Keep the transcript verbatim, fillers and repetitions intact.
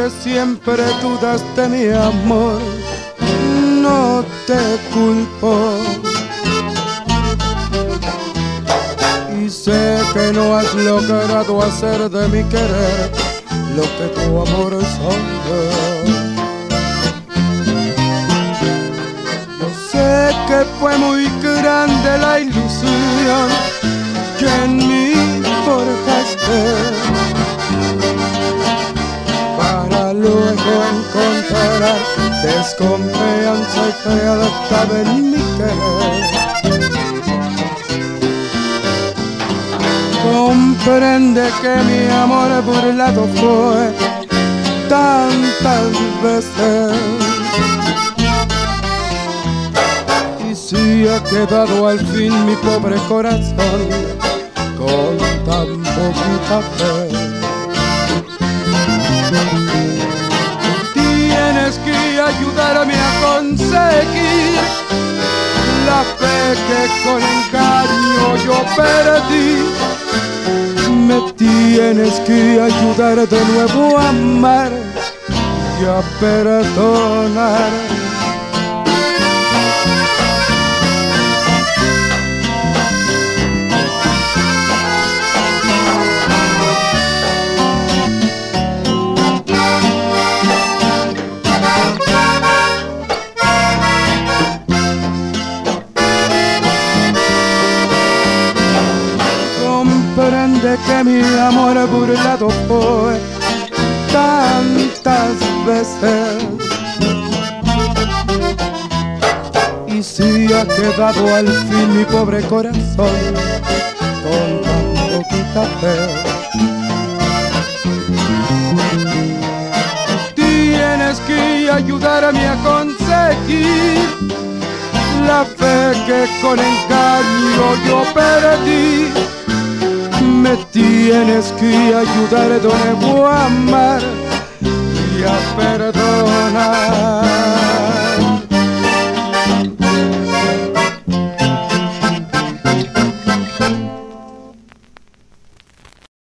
que siempre dudas de mi amor, no te culpo. Y sé que no has logrado hacer de mi querer lo que tu amor soñó. Yo sé que fue muy grande la ilusión que en mí forjaste, para luego encontrar desconfianza y fealdad en mi querer. Comprende que mi amor burlado fue tantas veces, y si ha quedado al fin mi pobre corazón con tan poquita fe. Tienes que ayudarme a conseguir la fe que con engaño yo perdí. Me tienes que ayudar de nuevo a amar y a perdonar. Comprende que mi amor burlado fue tantas veces, y si ha quedado al fin mi pobre corazón con tan poquita fe. Tienes que ayudarme a conseguir la fe que con engaño yo perdí. Me tienes que ayudar de nuevo a amar y a perdonar.